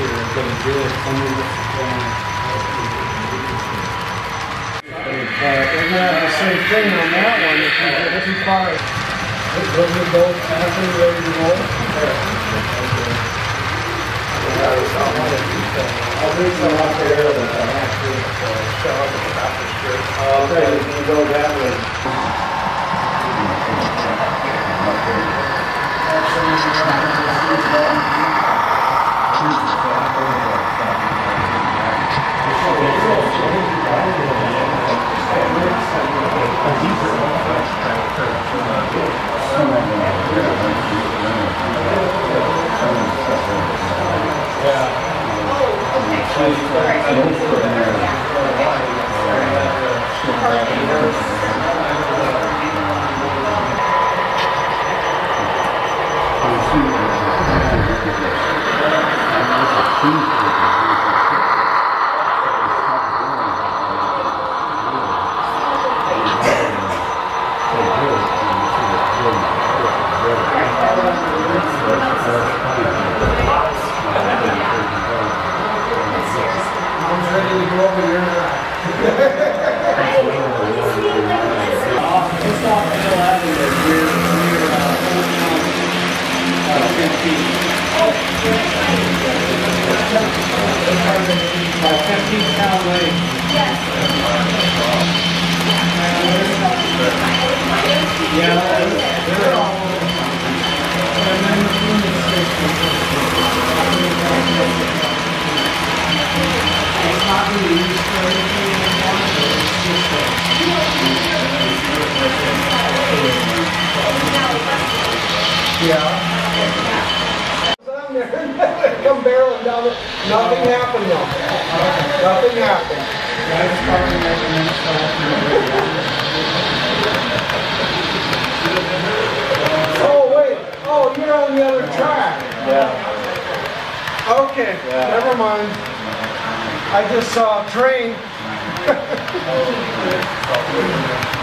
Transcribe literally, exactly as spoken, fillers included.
They're gonna have the same thing on that one. If you get every car, those are both halfway ready to roll. I'll do some up there that I have to show up at the top of the street. Okay, you can go that way. Come barreling down it. Nothing happened though. Nothing happened. Oh wait. Oh, you're on the other track. Yeah. Okay. Yeah. Never mind. I just saw a train.